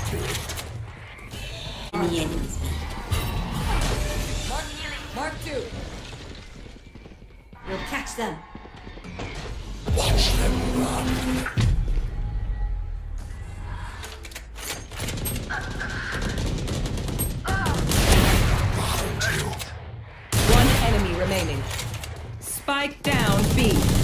Any enemies? Mark 2. We'll catch them. Watch them run. One enemy remaining. Spike down B.